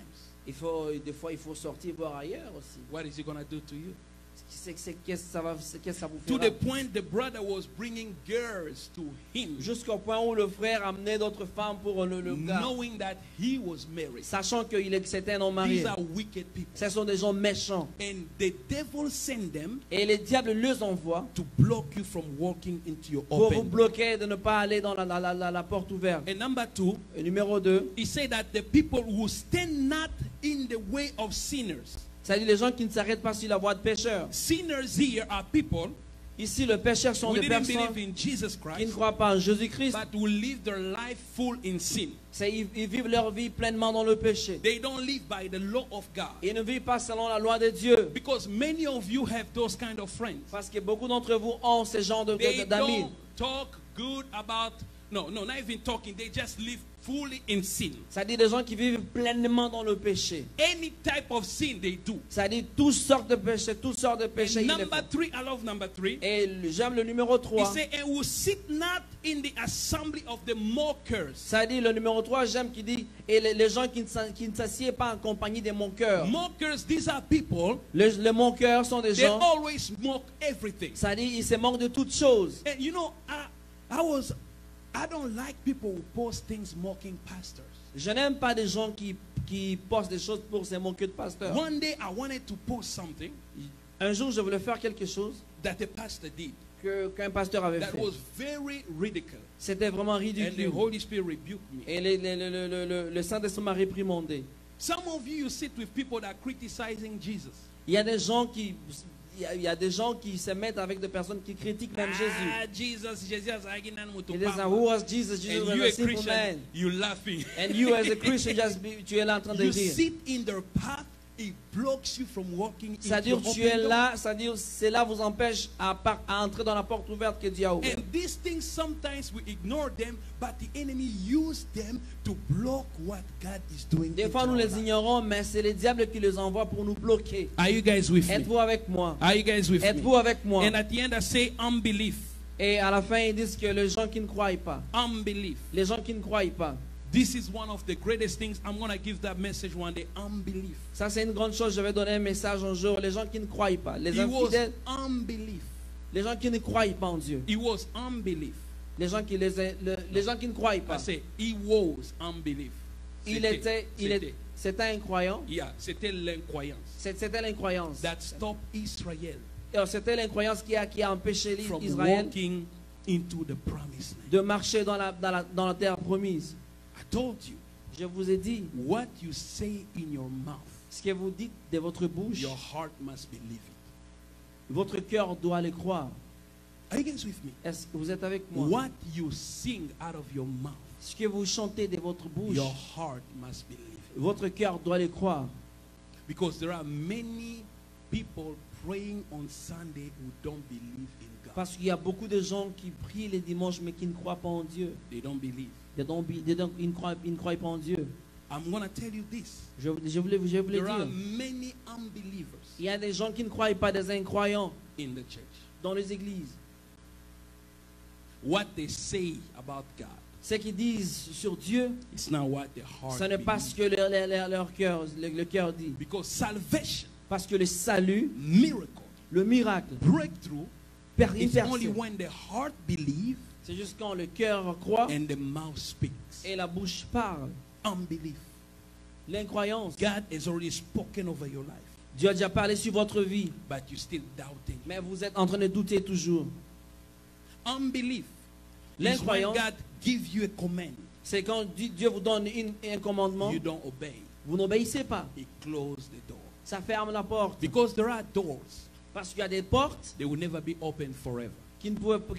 des fois il faut sortir voir ailleurs aussi. What is he gonna do to you?" Qu'est-ce que ça vous To fera? the point the brother was bringing girls to him, Jusqu'au point où le frère amenait d'autres femmes pour le gars, knowing that he was married. sachant que c'était un homme marié. These are wicked people, Ce sont des gens méchants. and the devil sent them Et les diables les envoient to block you from walking into your pour vous open. bloquer de ne pas aller dans la porte ouverte. And number two, Et numéro 2, he said that the people who stand not in the way of sinners. c'est-à-dire les gens qui ne s'arrêtent pas sur la voie de pécheurs. Sinners here are people Ici, les pécheurs sont who des didn't personnes believe in Jesus qui ne Christ, croient pas en Jésus-Christ. but who live their life full in sin. Ils vivent leur vie pleinement dans le péché. They don't live by the law of God. Ils ne vivent pas selon la loi de Dieu. Because many of you have those kind of friends. Parce que beaucoup d'entre vous ont ce genre They d'amis. don't talk good about, no, not even talking. They just live fully in sin. C'est-à-dire des gens qui vivent pleinement dans le péché. Any type of sin they do. C'est-à-dire toutes sortes de péchés, And ils les number font. 3, I love number 3. Et j'aime le numéro He 3. said, and will sit not in the assembly of the mockers. C'est-à-dire le numéro 3, j'aime qui dit, et les gens qui ne s'assiedent pas en compagnie des moqueurs. Mockers, these are people, Les moqueurs sont des they gens, always mock everything. c'est-à-dire ils se moquent de toutes choses. And you know, I don't like people who post things mocking pastors. Je n'aime pas des gens qui postent des choses pour se moquer de pasteurs. One day I wanted to post something Un jour, je voulais faire quelque chose that the pastor did qu'un pasteur avait that fait. was very ridiculous. C'était vraiment And the ridicule. Holy Spirit rebuked me. Et le Saint-Esprit m'a réprimandé. Some of you sit with people that are criticizing Jesus. Il y a des gens qui... Il y a des gens qui se mettent avec des personnes qui critiquent même Jésus. Ah, Jesus, Ils disent, who was Jesus? Jesus and was you a a simple Christian, man. you laughing. And you as a Christian, tu es là en train de You dire. sit in their path, it blocks you from walking into C'est-à-dire, your tu es open door. là, c'est-à-dire, cela vous empêche à entrer dans la porte ouverte que Dieu a ouverte. And these things, sometimes we ignore them, but the enemy uses them to block what God is doing. Des into fois, nous our les life. ignorons, mais c'est les diables qui les envoient pour nous bloquer. Are you guys with me? Êtes-vous avec moi? Are you guys with Êtes-vous me? avec moi? And at the end, I say unbelief. Et à la fin, ils disent que les gens qui ne croient pas, Unbelief. les gens qui ne croient pas, This is one of the greatest things. I'm going to give that message one day. Unbelief. ça c'est une grande chose. Je vais donner un message un jour. Les gens qui ne croient pas, les It was infidèles, unbelief. les gens qui ne croient pas en Dieu, It was unbelief. les gens qui ne croient I pas. say, it was unbelief. C'était incroyant. Yeah, c'était l'incroyance C'était l'incroyance. that stopped Israel C'était l'incroyance qui a empêché from Israël walking into the promised land. de marcher dans la terre promise. I told you, Je vous ai dit, what you say in your mouth, ce que vous dites de votre bouche, your heart must believe it. votre cœur doit le croire. Are you guys with me? Est-ce que vous êtes avec moi? What you sing out of your mouth, Ce que vous chantez de votre bouche, your heart must believe it. votre cœur doit le croire. Because there are many people praying on Sunday who don't believe in God. Parce qu'il y a beaucoup de gens qui prient les dimanches mais qui ne croient pas en Dieu. They don't believe. Ils ne croient pas en Dieu. I'm going to tell you this. Je voulais There are dire. many unbelievers Il y a des gens qui ne croient pas, des incroyants in the church. dans les églises. What they say about God, Ce qu'ils disent sur Dieu, it's not what their heart ce n'est pas believes. ce que leur cœur, le cœur dit. Because salvation Parce que le salut, miracle, le miracle, breakthrough, une it's only percée, when the heart believes c'est juste quand le cœur croit and the mouth speaks. et la bouche parle. Unbelief. L'incroyance. God has already spoken over your life, Dieu a déjà parlé sur votre vie, but you're still doubting. mais vous êtes en train de douter toujours. Unbelief is when L'incroyance, God gives you a command, c'est quand Dieu vous donne un commandement, you don't obey. vous n'obéissez pas. He closed the door. Ça ferme la porte. Because there are doors, Parce qu'il y a des portes they will never be open forever. qui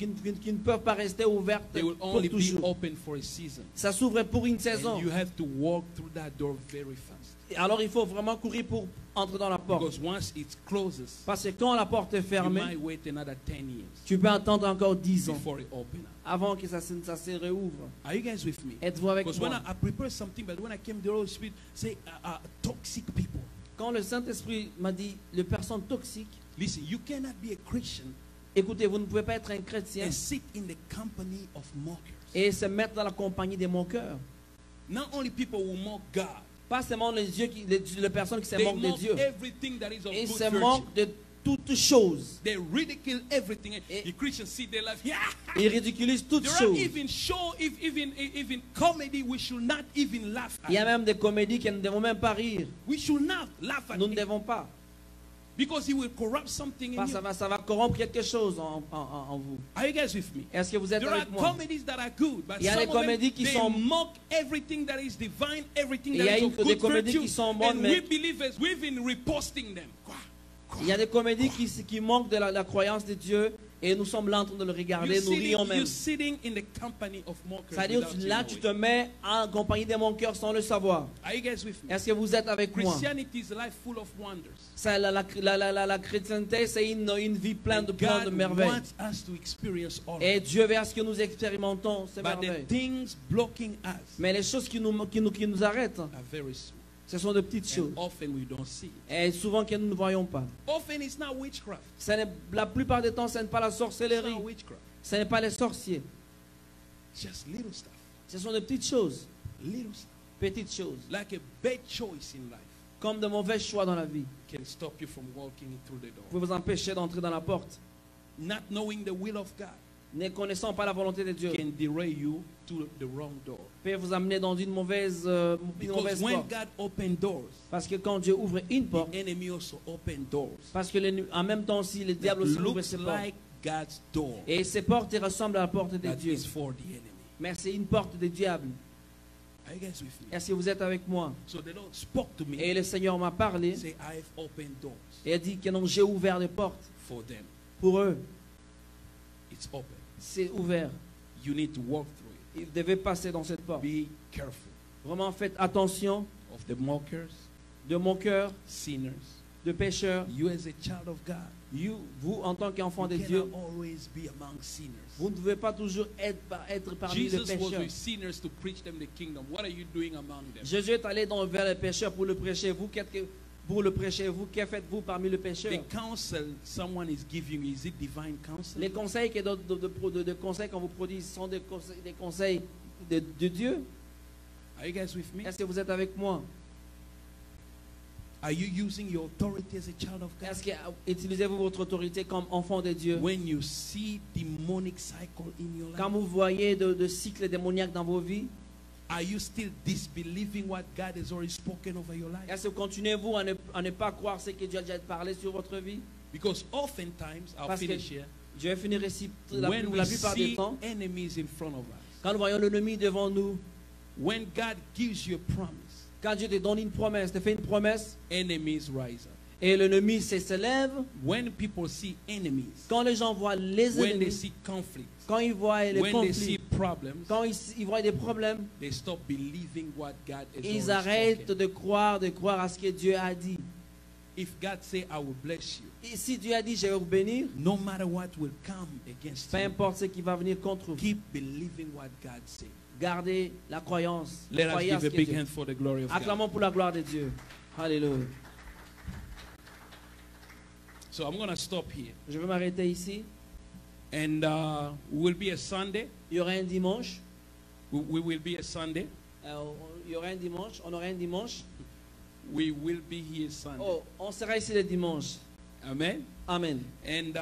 ne peuvent pas rester ouvertes They will pour only be toujours. open for a season. Ça s'ouvre pour une And saison. you have to walk through that door very fast. Et alors il faut vraiment courir pour entrer dans la porte. Because once it closes, Parce que quand la porte est you fermée, might wait another 10 years tu peux attendre encore 10 ans before it opens up. avant que ça se réouvre. Are you guys with me? Êtes-vous avec Because when moi? I prepared something, but when I came, the Holy Spirit say, toxic people. Quand le Saint-Esprit m'a dit, les personnes toxiques, Listen, you cannot be a Christian écoutez, vous ne pouvez pas être un chrétien and sit in the company of mockers. et se mettre dans la compagnie des moqueurs. Not only people who mock God, Pas seulement les personnes qui se they moquent de mock Dieu. everything that is of Ils good se virtue. moquent de toutes choses. They ridicule everything. Et- The Christians see their life. Yeah. Ils ridiculisent toutes There are choses. even show, even comedy. We should not even laugh Il y a at. même des comédies que nous ne devons même pas rire. We should not laugh at Nous ne it devons pas. because he will corrupt something in Parce que you. ça va corrompre quelque chose en vous. Are you guys with me? Est-ce que vous êtes There are avec moi? comedies that are good, but Il y a some des of them, comédies qui they sont- mock everything that is divine, everything Il y that a is of des good comédies virtue, qui sont bonnes, and mais- we believers, we've been reposting them. Il y a des comédies qui manquent de la croyance de Dieu et nous sommes là en train de le regarder, nous rions même. You're sitting in the company of mockers. C'est-à-dire without you là tu te knowing. mets en compagnie des moqueurs sans le savoir. Are you guys with me? Est-ce que vous êtes avec moi? Christianity is a life full of wonders. Ça, la chrétienté, c'est une vie pleine de And plein de God merveilles. wants us to experience all of Et it. Dieu veut à ce que nous expérimentons ces But the merveilles. things blocking us Mais les choses qui nous arrêtent, are very small. ce sont de petites choses. And often we don't see it. Et souvent que nous ne voyons pas. Often it's not witchcraft. La plupart du temps, ce n'est pas la It's sorcellerie. not witchcraft. Ce n'est pas les sorciers. Just little stuff. Ce sont de petites choses. Little stuff. Petites choses. Like a bad choice in life Comme de mauvais choix dans la vie. can stop you from walking through the door. Vous pouvez vous empêcher d'entrer dans la porte. Not knowing the will of God Ne connaissant pas la volonté de Dieu. can derail you to the wrong door. Peut vous amener dans une mauvaise Because when porte. God opened doors, Parce que quand Dieu ouvre une porte, the enemy also opened doors. parce que en même temps aussi, le diable aussi That ouvre looks ses portes. like God's door. Et ces portes ressemblent à la porte de That Dieu. is for the enemy. Mais c'est une porte du diable. Are you guys with me? Est-ce que vous êtes avec moi? So the Lord spoke to me. Et le Seigneur m'a parlé Say, I've opened doors et a dit que non, j'ai ouvert des portes for them. pour eux. It's open. C'est ouvert. You need to walk through it. Ils devaient passer dans cette porte. Be careful Vraiment, faites attention of the mockers, de mon cœur, sinners. de pécheurs. You as a child of God, Vous, en tant qu'enfant de you Dieu, cannot always be among sinners. vous ne devez pas toujours être parmi les Jesus was pécheurs. with sinners to preach them the kingdom. What are you doing among them? Jésus est allé vers les pécheurs pour le prêcher. Que faites-vous parmi les pécheurs? The counsel someone is giving you, is it divine counsel? Les conseils de conseils qu'on vous produit sont des conseils de Dieu. Are you guys with me? Est-ce que vous êtes avec moi? Are you using your authority as a child of God? Est-ce que utilisez-vous votre autorité comme enfant de Dieu? When you see demonic cycle in your Quand life, vous voyez de cycles démoniaques dans vos vies, are you still disbelieving what God has already spoken over your life? est-ce que continuez-vous à ne pas croire ce que Dieu a déjà parlé sur votre vie? Because oftentimes, I'll Parce que finish here, je vais finir ici when we la plupart du see temps. enemies in front of us, Quand nous voyons l'ennemi devant nous, when God gives you a promise, quand Dieu te donne une promesse, te fait une promesse, enemies rise up. et l'ennemi se lève, When people see enemies, quand les gens voient les when they ennemis, see conflicts, quand ils voient les when they see conflits, problems, quand ils voient des problèmes, they stop believing what God has ils already arrêtent spoken. de croire à ce que Dieu a dit. If God say, I will bless you, Et si Dieu a dit, je vais vous bénir, no matter what will come against peu you, importe ce qui va venir contre vous, keep believing what God said. gardez la croyance. Let us Croyez à give ce a que big Dieu- hand for the glory of God. Acclamons pour la gloire de Dieu. Alléluia. So I'm going to stop here. Je vais m'arrêter ici. And will be a Sunday. Il y aura un dimanche. We will be a Sunday Il y aura un dimanche. On aura un dimanche We will be here Sunday. Oh, on sera ici le dimanche. Amen. Amen. And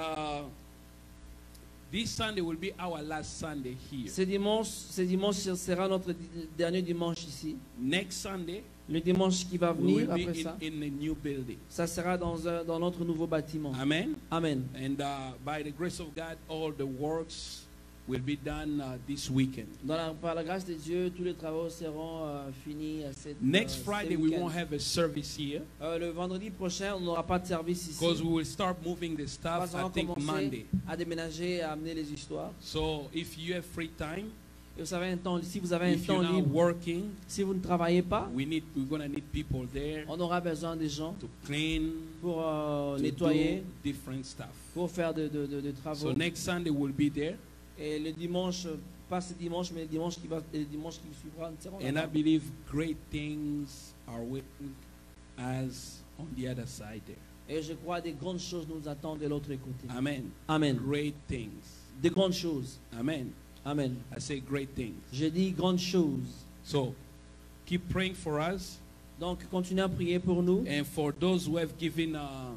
this Sunday will be our last Sunday here. Ce dimanche sera notre dernier dimanche ici. Next Sunday, Le dimanche qui va we venir will après be ça, in a new building. ça sera dans notre nouveau bâtiment. Amen. Amen. And by the grace of God, all the works will be done this weekend. Par la grâce de Dieu, tous les travaux seront finis Next ce Friday, we week-end. won't have a service here Le vendredi prochain, on n'aura pas de service ici. because we will start moving the Nous stuff, I allons think, commencer Monday. à déménager, à amener les histoires. So if you have free time, Et vous avez si vous avez un if you're temps not libre, working, si vous ne travaillez pas, we're going to need people there on aura besoin des gens to clean, pour to nettoyer, do different stuff. pour faire de travaux. So next Sunday we'll be there, Et le dimanche, pas ce dimanche, mais le dimanche qui suivra, nous serons and I là-bas. believe great things are waiting us on the other side there. Et je crois des grandes choses nous attendent de l'autre côté. Amen. Amen. Great things. Des grandes choses. Amen. Amen. I say great things. Je dis grandes choses. So keep praying for us, Donc, continuez à prier pour nous. and for those who have given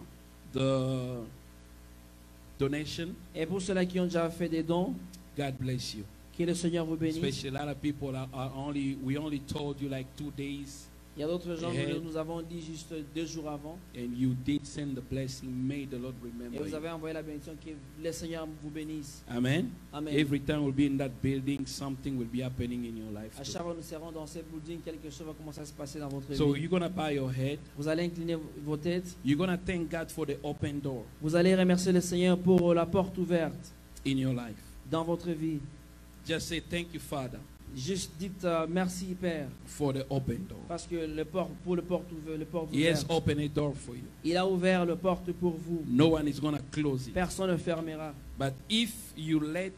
the donation, Et pour ceux-là qui ont déjà fait des dons, God bless you. que le Seigneur vous bénisse. Especially a lot of people we only told you like 2 days, Il y a d'autres gens Yeah. que nous avons dit juste 2 jours avant. and you did send the blessing. May the Lord Et remember vous you. avez envoyé la bénédiction. Que le Seigneur vous bénisse. Amen. Amen. Every time we'll be in that building, something will be happening in your life À too. chaque fois que nous serons dans cette building, quelque chose va commencer à se passer dans votre So vie. you're gonna bow your head. Vous allez incliner vos têtes. You're gonna thank God for the open door Vous allez remercier le Seigneur pour la porte ouverte in your life. dans votre vie. Just say thank you, Father, Juste dites merci Père, for the open door. parce que pour le porte He has ouverte, opened a door for you. il a ouvert le porte pour vous. No one is gonna close it. Personne ne fermera. But if you let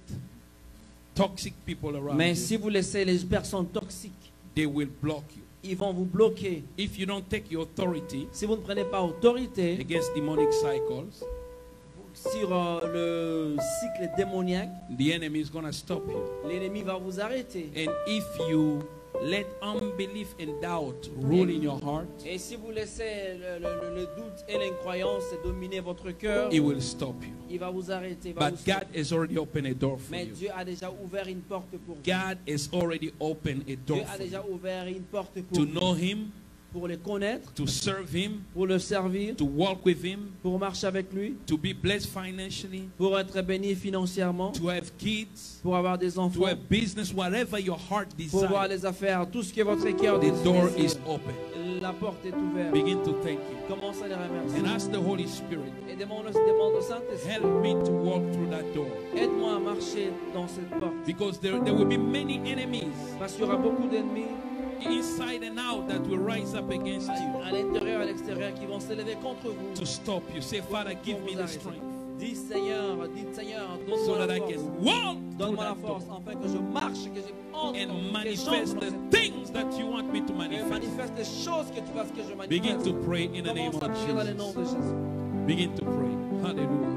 toxic people around Mais you, si vous laissez les personnes toxiques, they will block you. ils vont vous bloquer. If you don't take your authority Si vous ne prenez pas autorité against demonic cycles, sur le cycle démoniaque, the enemy is gonna stop you. l'ennemi va vous arrêter. And if you let unbelief and doubt rule in your heart, Et si vous laissez le doute et l'incroyance dominer votre cœur, it will stop you. il va vous arrêter. il va But vous God has already opened a door for Mais you. Dieu a déjà ouvert une porte pour vous. God has already opened a door Dieu a for you. déjà ouvert une porte pour To vous. know Him, Pour le connaître, to serve Him, pour le servir, to walk with Him, pour marcher avec lui, to be blessed financially, pour être béni financièrement, to have kids, pour avoir des to enfants, have business, whatever your heart pour voir desires. les affaires, tout ce que votre cœur The door is désire. open. La porte est ouverte. Begin to thank Him. Commence à les remercier. And ask the Holy Spirit, Et demande au Saint-Esprit, help me to walk through that door. aide-moi à marcher dans cette porte. Because there will be many enemies Parce qu'il y aura beaucoup d'ennemis inside and out that will rise up against you à l'intérieur et à l'extérieur qui vont s'élever contre vous. to stop you. Say, Father, give Pour me vous the arrêter. strength Dites Seigneur, so donne-moi that la I force. can walk through Donne-moi la that force door afin que je marche, que je entre, and que j'entre manifest dans the cette things that you want me to et manifest. manifeste les choses que tu vas que je Begin manifeste. to pray in the name Commence à of prier dans le nom de Jesus. Jésus. Begin to pray. Hallelujah.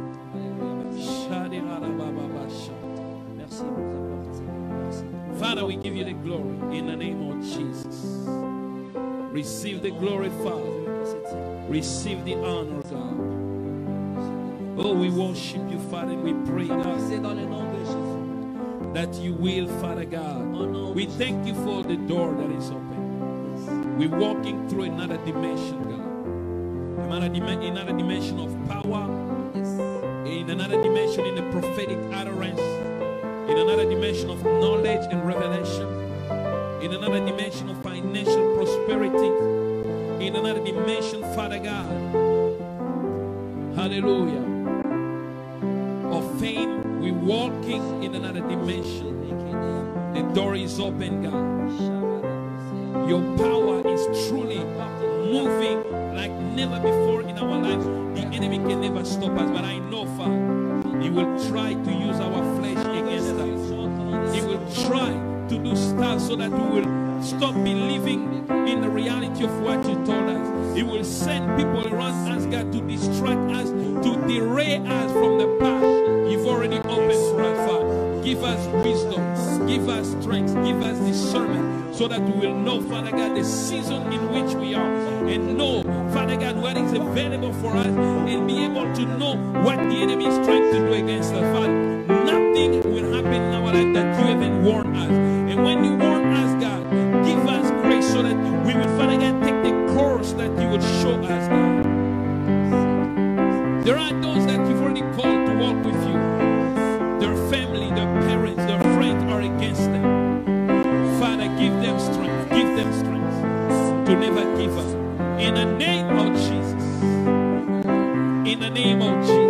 Merci pour ta partie. Merci. Father, we give you the glory in the name of Jesus. Receive the glory, Father. Receive the honor, God. Oh, we worship you, Father, and we pray, God, C'est dans le nom de Jésus. that you will, Father God. We thank you for the door that is open. We're walking through another dimension, God. Another dimension of power, Yes. in another dimension in the prophetic utterance, in another dimension of knowledge and revelation, in another dimension of financial prosperity, in another dimension, Father God. Hallelujah. Of fame, we're walking in another dimension. The door is open, God. Your power is truly moving like never before in our lives. The enemy can never stop us, but I know, Father, he will try to use our flesh against us. He will try to do stuff so that we will stop believing in the reality of what you told us. He will send people around us, God, to distract us, to derail us from the path you've already opened for us, Father. Give us wisdom. give us strength, give us discernment, so that we will know, Father God, the season in which we are, and know, Father God, what is available for us, and be able to know what the enemy is trying to do against us, Father. Nothing will happen in our life that you haven't warned us. And when you warn us, God, give us grace so that we will, Father God, take the course that you will show us, God. There are those that you've already called to walk with you. Their family, their parents, their friends are against them. Father, give them strength to never give up. In the name of Jesus. In the name of Jesus.